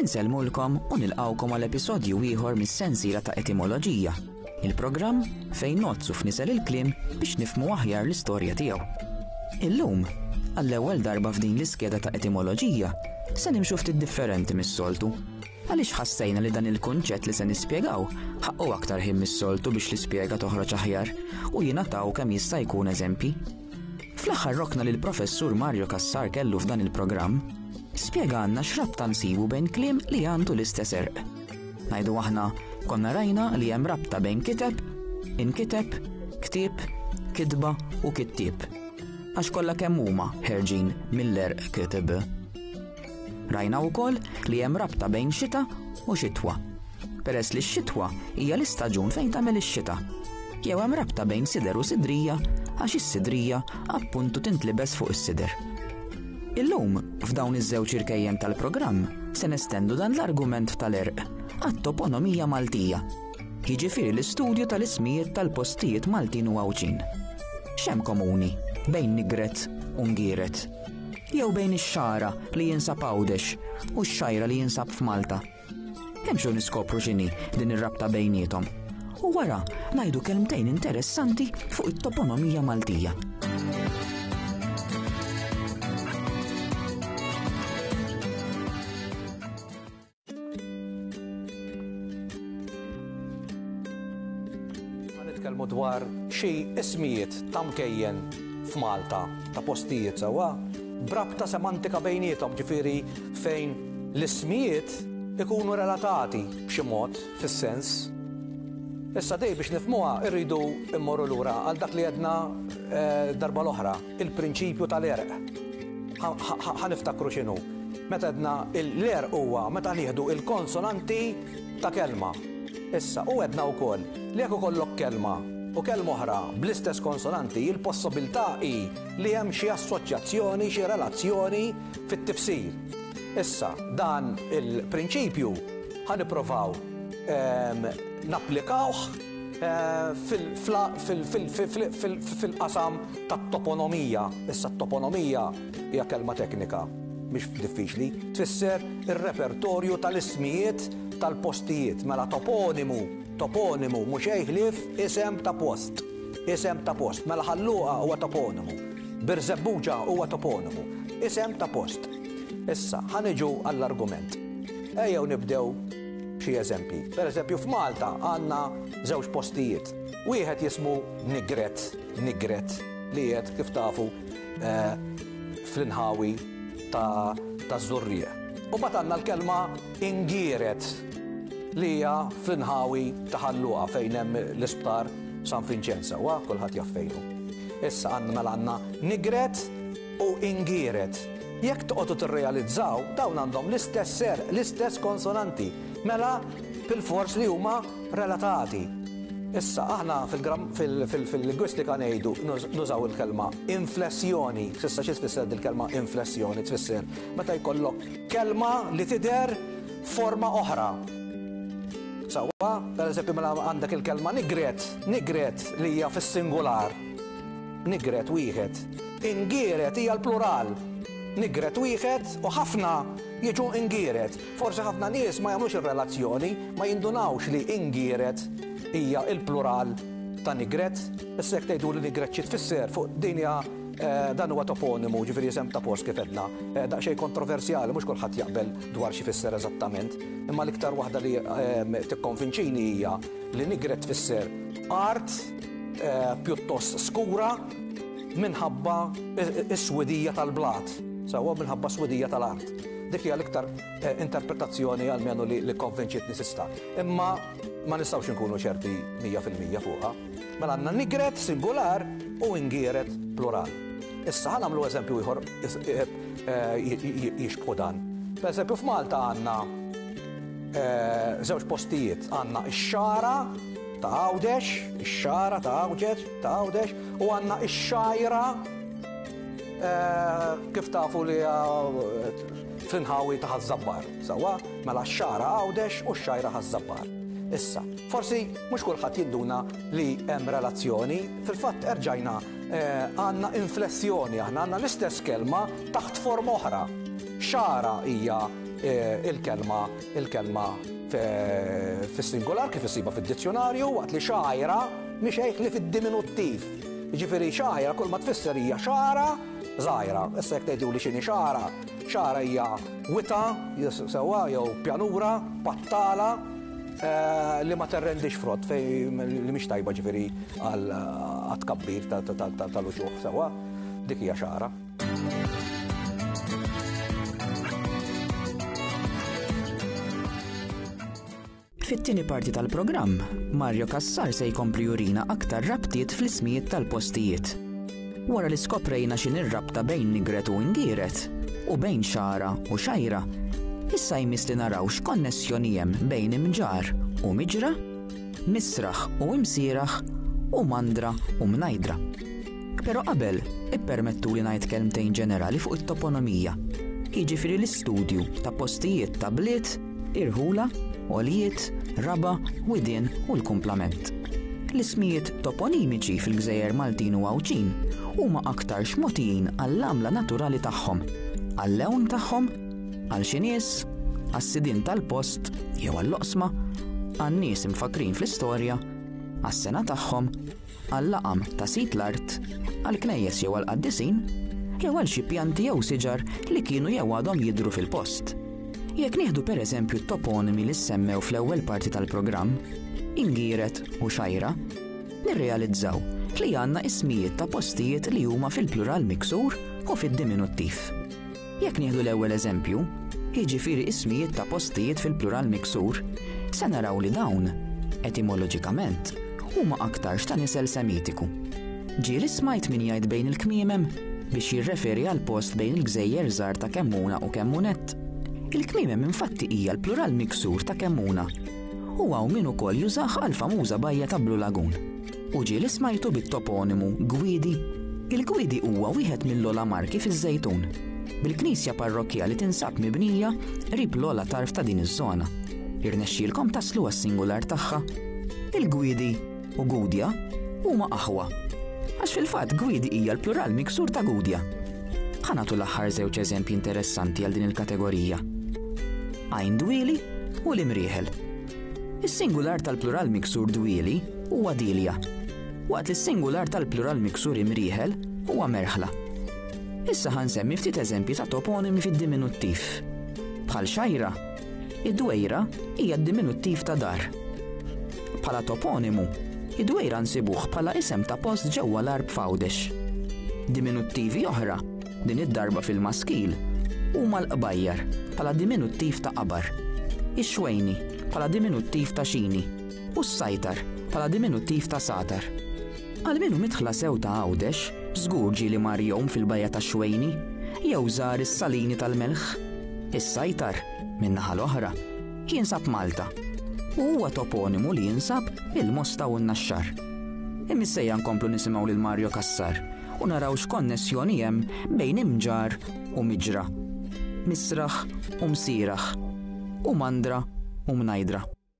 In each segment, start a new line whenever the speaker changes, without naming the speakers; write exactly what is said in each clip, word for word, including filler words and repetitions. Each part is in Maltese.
Insellmulkom u nilqawkom għal episodju ieħor mis-sensiela ta' etimoloġija, il-programm fejn nozzu f'nisel il-kliem biex nifhmu aħjar l-istorja tiegħu. Illum, għall-ewwel darba f'din l-iskeda ta' etimoloġija, se nimxu ftit differenti mis-soltu. Għaliex ħassejna li dan il-kunċett li se nispjegaw ħaqqu aktar ħin mis-soltu biex l-ispjega toħroġ aħjar u jingħataw kemm jista' jkun eżempji. Fl-aħħar rokna li l-professur Mario Kassar kellu f'dan il-programm spjega għandna x'rabta nsibu bejn kliem li għandu l-istess erq. Ngħidu aħna konna rajna li hemm rabta bejn kiteb, inkiteb, ktieb, kitba u kittieb. Għax kollha kemm huma ħerġin mill-erq kiteb. Rajna wkoll li hemm rabta bejn xita u xitwa. Peress li x-xitwa hija l-istaġun fejn tagħmel ix-xita. Jew hemm rabta bejn sider u sidrija għax is-sidrija appuntu tintlibes fuq is-sider. Illum, f'dawn iż-żewġ irkejjem tal-programm, se nestendu dan l-argument tal-erq għat-toponomija Maltija. Jiġifieri l-istudju tal-ismijiet tal-postijiet Maltin u Għawċin. X'hemm komuni bejn Nigret u Ngieret? Jew bejn ix-xara li jinsab Għawdex u x-xajra li jinsab f'Malta? Hemmxu niskopru x'inhi din ir-rabta bejniethom. U wara ngħidu kelmtejn interessanti fuq it-toponomija Maltija.
Nitkellmu dwar xi ismijiet ta' mkejjen f'Malta ta' postijiet sewwa brabta semantika bejniethom, ġifieri fejn l-ismijiet ikunu relatati b'xi mod fis-sens. Issa dej biex nifhmuha rridu immorru lura għal dak li għedna darba l-oħra, il-prinċipju tal-erq. Ħaniftakru x'inhu. Meta għedna l-erq huwa meta nieħdu il-konsonanti ta' kelma. Issa u għedna wkoll li jekk ikollok kelma u kelma oħra bl-istess konsonanti, il-possibilità hi li hemm xi assoċjazzjoni, xi relazzjoni fit-tifsir. Issa dan il-prinċipju ħanippruvaw napplikawh fil-qasam tat-toponomija. Issa t-toponomija hija kelma teknika, mhix diffiċli, tfisser ir-repertorju tal-ismijiet tal-postijiet, mela toponimu, toponimu mhux ħlief isem ta' post. Isem ta' post, mela ħalluqa huwa toponimu. Birzebbuġa huwa toponimu. Isem ta' post. Issa ħaniġu għall-argument. Ejjew nibdew xi eżempji. Pereżempju f'Malta għandna żewġ postijiet. Wieħed jismu Nigret, Nigret li qiegħed kif tafu fl-inħawi ta' Żurrieq. U mbagħad għandna l-kelma Ingieret li hija fl-inħawi ta' Ħalluqa fejn hemm l-isptar San Vincenza, wa kulħadd jaf fejn hu. Issa għandna mela għandna Nigret u Ingieret. Jekk toqgħodu tirrealizzaw dawn għandhom l-istess erq, l-istess konsonanti, mela fil-fors li huma relatati. Issa aħna fil-lingwistika ngħidu nużaw il-kelma inflessjoni. S'issa xi tfisser il-kelma inflessjoni tfisser meta jkollok kelma li tidher forma oħra. Sewwa, pereżempju mela għandek il-kelma Nigret, Nigret li hija fis-singular. Nigret wieħed. Ingieret hija l-plural. Nigret wieħed u ħafna jiġu Ingieret. Forsi ħafna nies ma jagħmlux ir-relazzjoni, ma jindunawx li Ingieret hija l-plural ta' Nigret. Issa jekk tgħidu li Nigret xi tfisser fuq din hija dan huwa toponimu, ġifieri isem ta' post kif edna. Daqsxejn kontroversjali, mhux kulħadd jaqbel dwar xi fisser eżattament. Imma l-iktar waħda li tikkonvinċini hija li Nigret tfisser art pjuttost skura minħabba is-swedija tal-blat. Sewwa minħabba swedija tal-art. Dik hija l-iktar interpretazzjoni għalmenu li konvinċitni s'issa. Imma ma nistgħux inkunu ċerti mija fil-mija fuqha. Mela għandna Nigret singular u Ingieret plural. Issa ħanagħmlu eżempju ieħor jixbħu dan. Pereżempju f'Malta għandna żewġ postijiet, għandna x-xara ta' Għawdex, ix-xara ta' Għawdex, ta' Għawdex u għandna x-xajra kif tafu li fl-inħawi ta' Ħażabbar. Sewwa, mela x-xara Għawdex u x-xajra Ħażabbar. Issa, forsi mhux kulħadd jinduna li hemm relazzjoni, fil-fatt erġajna għandna inflessjoni, aħna għandna l-istess kelma taħt forma oħra. Xara hija il-kelma il-kelma fis-singular kif issiba fid-dizzjonarju waqt li xajra mixejk li fid-diminuttiv. Jiġifieri xajra kull ma tfisser hija xara żgħira. Issa jekk tgħidu li x'inhi xara, xara hija wita sewwa jew pjanura, pattala li ma terrendix frott fej li mhix tajba ġifieri għal tkabbir tal-uċuħ sewwa, dik hija xara.
Fit-tieni parti tal-programm, Mario Kassar se jkompli jurina aktar rabtiet fl-ismijiet tal-postijiet. Wara li skoprejna x'in ir-rabta bejn nigret u ngieret u bejn xara u xajra, issa jmiss li naraw x'konnessjoni hemm bejn imġar u miġra, misraħ u imsieraħ u mandra u mnajdra. Però qabel ippermettu li ngħid kelmtejn ġenerali fuq it-toponomija, jiġifieri l-istudju ta' postijiet ta' bliet, irħula, għolijiet, raba, widien u l-kumplament. L-ismijiet toponimiċi fil-Gżejjer Maltin u Għawċin huma aktar xmotijin għall-għamla naturali tagħhom, għall-lewn tagħhom, għal xi nies, għas-sidien tal-post jew għall-oqsma, għan-nies imfakrin fl-istorja, għas-sena tagħhom, għall-laqam ta' sit l-art, għall-knejjes jew għall-qaddisin, jew għal xi pjanti jew siġar li kienu jew għadhom jidhru fil-post. Jekk nieħdu pereżempju t-toponimi li semmew fl-ewwel parti tal-programm, ingieret u xajra, nirrealizzaw li għandna ismijiet ta' postijiet li huma fil-plural miksur u fid-diminuttiv. Jekk nieħdu l-ewwel eżempju, jiġifieri ismijiet ta' postijiet fil-plural miksur, se naraw li dawn, etimoloġikament, huma aktar ta' nisel semitiku. Ġieli smajt min jgħid bejn il-kmiemem biex jirreferi għal post bejn il-gżejjer żgħar ta' Kemmuna u Kemmunet. Il-kmiemem infatti hija l-plural miksur ta' Kemmuna. U hawn min ukoll jużah għal famuża bajja ta' Blue Lagoon. U ġieli smajtu bit-toponimu Gwidi. Il-Gwidi huwa wieħed mill-ogħla marki fiż-Żejtun, bil-knisja parrokkjali tinsab mibnija qrib l-ogħla tarf ta' din iż-żona. Irnexxielkom taslu għas-singular tagħha. Il-Gwidi u Gudja huma aħwa. Għax fil-fatt Gwidi hija l-plural miksur ta' Gudja. Ħanatu l-aħħar żewġ eżempji interessanti għal din il-kategorija. Għajn dwieli u l-imrieħel. Is-singular tal-plural miksur dwieli huwa Dilja, waqt li s-singular tal-plural miksur imrieħel huwa Merħla. Issa ħansemmi ftit eżempji ta' toponimi fid-diminuttiv. Bħal xajra, id-dwejra hija d-diminuttiv ta' dar. Bħala toponimu, id-dwejra nsibuh bħala isem ta' post ġewwa l-Arb Fawdex. Diminuttivi oħra, din id-darba fil-maskil, huma l-qbajjar bħala diminuttiv ta' qabar, ix-xwejni bħala diminuttiv ta' xini u s-sajtar bħala diminuttiv ta' satar. Għal minnu midħla sew ta' Għawdex, żgur ġieli mar jowm fil-bajja ta' xwejni, jew żar is-salini tal-melħ. Is-sajtar, min-naħa l-oħra, jinsab Malta u huwa toponimu li jinsab il-Mosta u n-Naxxar. Imissejja nkomplu nisimgħu lil Mario Kassar u naraw x'konnessjoni hemm bejn imġar u miġra, misraħ u msieraħ, u mandra u mnajdra.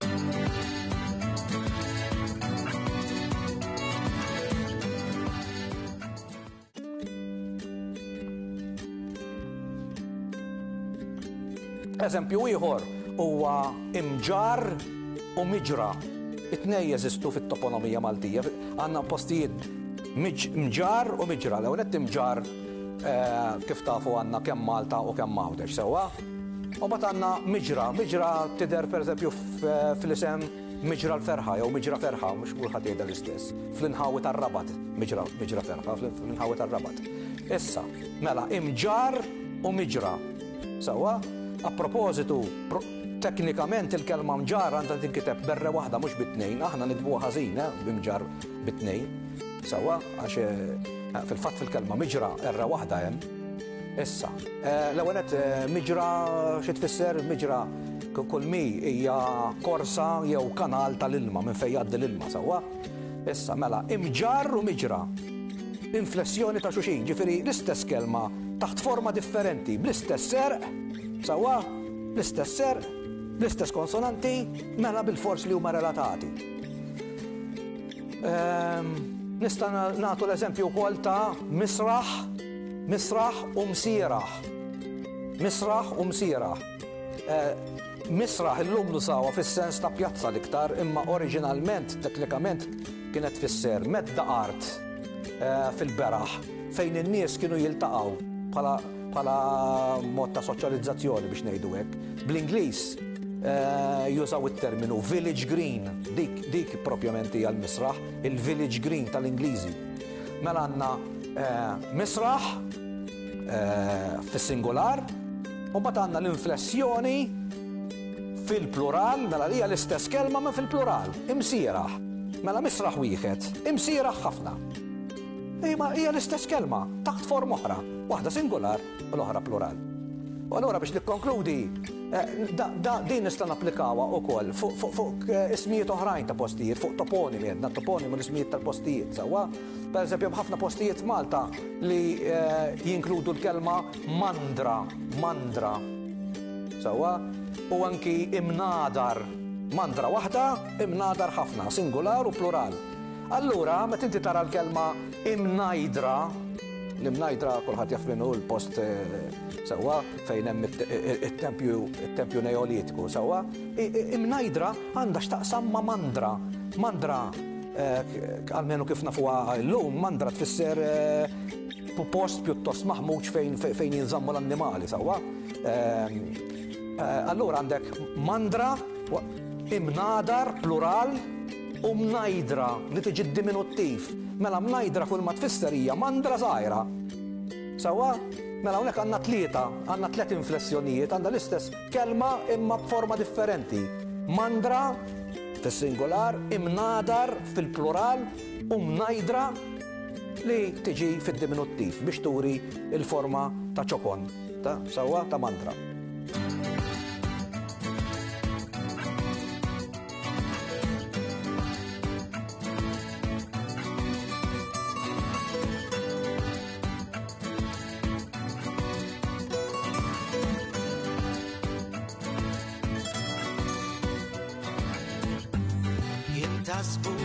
Eżempju ieħor huwa imġar u miġra. It-tnejn jeżistu fit-toponomija Maltija. Għandna postijiet mġar u miġra. L-ewwel qed imġar kif tafu għandna kemm Malta u kemm Għawdex sewwa. U mbagħad għandna miġra. Miġra tidher pereżempju fl-isem miġra l-ferħa jew miġra ferħa, mhux kulħadd jgħidha l-istess. Fl-inħawi tar-Rabat, miġra miġra ferħa, fl-inħawi tar-Rabat. Issa, mela imġar u miġra. Sewwa, a propositu, teknikament il-kelma mġar għandha tinkiteb berra waħda mhux bit-tnejn, aħna nitbuha ħażin b'imġar bit-tnejn. Sewwa, għax fil-fatt fil-kelma miġra erra waħda hemm. Issa, l-ewwel qed miġra xi tfisser miġra kull mi hija korsa jew kanal tal-ilma minn fejn jgħaddi l-ilma sewwa. Issa mela imġar u miġra. Inflessjoni ta' xulxin, ġifieri l-istess kelma taħt forma differenti, bl-istess serq, sewwa, bl-istess serq, bl-istess konsonanti, mela bil-fors li huma relatati. Nista' nagħtu l-eżempju wkoll ta' misraħ, misraħ u msieraħ. Misraħ u msieraħ. misraħ illum nużawha fis-sens ta' pjazza l-iktar, imma oriġinalment, teknikament kienet fisser medda art fil-beraħ fejn in-nies kienu jiltaqgħu bħala bħala mod ta' soċjalizzazzjoni biex ngħidu hekk. Bl-Ingliż jużaw it-terminu village green, dik dik propjament hija l-misraħ, il-village green tal-Ingliżi. Mela għandna misraħ fis-singular, u mbagħad għandna l-inflessjoni fil-plural, mela hija l-istess kelma ma fil-plural, imsieraħ. Mela misraħ wieħed, imsieraħ ħafna. Imma hija l-istess kelma, taħt form oħra, waħda singular u l-oħra plural. U allura biex nikkonkludi, din nista' napplikawha wkoll fuq ismijiet oħrajn ta' postijiet, fuq toponimi, għedna toponimi u l-ismijiet tal-postijiet. Sewwa, pereżempju b'ħafna postijiet f'Malta li jinkludu l-kelma mandra, mandra. Sewwa, u anki imnadar, mandra waħda, imnadar ħafna, singular u plural. Allura, meta inti tara l-kelma imnajdra, l-imnajdra kulħadd jaf minnu l-post sewwa fejn hemm it-tempju neolitiku sewwa, imnajdra għandha x'taqsam ma' mandra. Mandra għalmenu kif nafuha llum, mandra tfisser post pjuttost maħmuġ fejn jinżammu l-annimali sewwa. Allura għandek mandra, imnadar plural u mnajdra li tiġi diminuttiv. Mela mnajdra kull ma tfisser hija mandra żgħira. Sewwa, mela hawnhekk għandna tlieta, għandna tliet inflessjonijiet, għandha l-istess kelma imma b'forma differenti. Mandra fis-singular, imnadar fil-plural u mnajdra li tiġi fid-diminuttiv biex turi il-forma ta' ċokon, ta' sewwa ta' mandra.
Tasbu